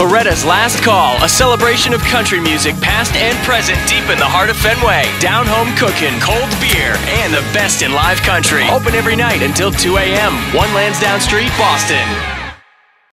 Loretta's Last Call, a celebration of country music past and present deep in the heart of Fenway. Down home cooking, cold beer, and the best in live country. Open every night until 2 a.m. One Lansdowne Street, Boston.